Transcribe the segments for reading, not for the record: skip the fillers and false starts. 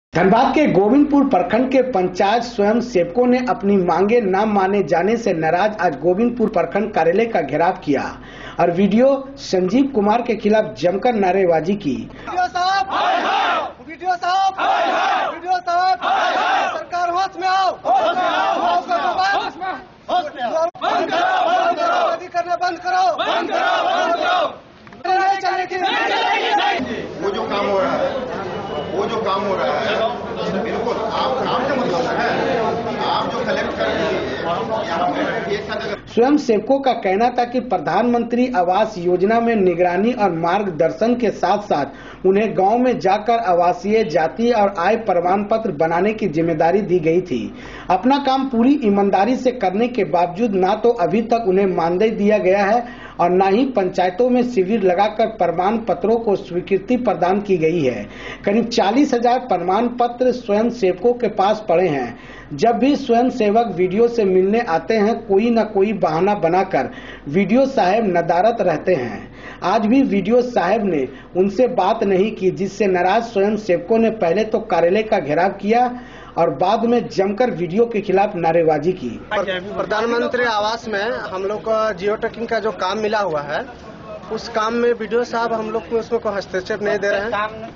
धनबाद के गोविंदपुर प्रखंड के पंचायत स्वयं सेवकों ने अपनी मांगे न माने जाने से नाराज आज गोविंदपुर प्रखंड कार्यालय का घेराव किया और वीडियो संजीव कुमार के खिलाफ जमकर नारेबाजी की। वीडियो साहब, सरकार होश में आओ, करना बंद करो। वो जो काम हो रहा है बिल्कुल आप काम से मतलब है, आप जो कलेक्ट कर रहे हैं। स्वयं सेवकों का कहना था कि प्रधानमंत्री आवास योजना में निगरानी और मार्गदर्शन के साथ साथ उन्हें गांव में जाकर आवासीय, जाति और आय प्रमाण पत्र बनाने की जिम्मेदारी दी गई थी। अपना काम पूरी ईमानदारी से करने के बावजूद ना तो अभी तक उन्हें मानदेय दिया गया है और न ही पंचायतों में शिविर लगाकर प्रमाण पत्रों को स्वीकृति प्रदान की गई है। करीब 40,000 प्रमाण पत्र स्वयं सेवकों के पास पड़े हैं। जब भी स्वयं सेवक वीडियो से मिलने आते हैं, कोई न कोई बहाना बनाकर वीडियो साहब नदारत रहते हैं। आज भी वीडियो साहब ने उनसे बात नहीं की, जिससे नाराज स्वयं सेवकों ने पहले तो कार्यालय का घेराव किया और बाद में जमकर वीडियो के खिलाफ नारेबाजी की। प्रधानमंत्री आवास में हम लोग को जियो टैगिंग का जो काम मिला हुआ है, उस काम में वीडियो साहब हम लोग को उसमें कोई हस्तक्षेप नहीं दे रहे हैं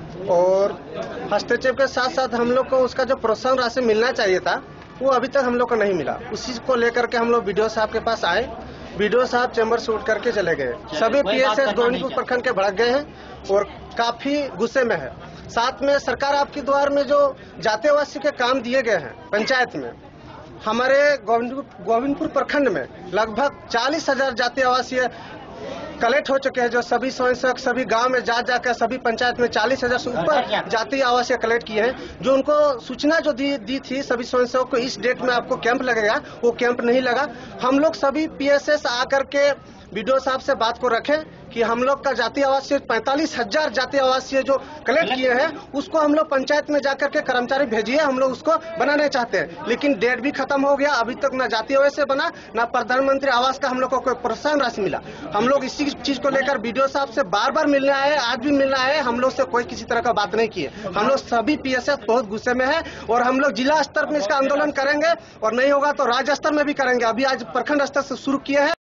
और हस्तक्षेप के साथ साथ हम लोग को उसका जो प्रोत्साहन राशि मिलना चाहिए था वो अभी तक हम लोग को नहीं मिला। उसी को लेकर के हम लोग वीडियो साहब के पास आए। वीडियो साहब चैम्बर से उठ करके चले गए। सभी पीएसएस गोविंदपुर प्रखंड के भड़क गए हैं और काफी गुस्से में है। साथ में सरकार आपके द्वार में जो जाति आवासीय के काम दिए गए हैं पंचायत में, हमारे गोविंदपुर प्रखंड में लगभग 40,000 जाति आवासीय कलेक्ट हो चुके हैं, जो सभी स्वयंसेवक सभी गांव में जा जाकर सभी पंचायत में 40,000 से ऊपर जाति आवासीय कलेक्ट किए हैं। जो उनको सूचना जो दी थी सभी स्वयंसेवक को इस डेट में आपको कैंप लगेगा, वो कैंप नहीं लगा। हम लोग सभी पीएसएस आकर के वीडियो साहब से बात को रखें कि हम लोग का जाति आवासीय 45,000 जाति आवासीय जो कलेक्ट किए हैं उसको हम लोग पंचायत में जाकर के कर्मचारी भेजिए, हम लोग उसको बनाने चाहते हैं। लेकिन डेट भी खत्म हो गया, अभी तक न जाति आवासीय बना न प्रधानमंत्री आवास का हम लोग को कोई प्रोत्साहन राशि मिला। हम लोग इसी चीज को लेकर वीडियो साहब से बार मिलने आए, आज भी मिलना है। हम लोग से कोई किसी तरह का बात नहीं किए। हम लोग सभी पीएसएस बहुत गुस्से में है और हम लोग जिला स्तर में इसका आंदोलन करेंगे और नहीं होगा तो राज्य स्तर में भी करेंगे। अभी आज प्रखंड स्तर से शुरू किए हैं।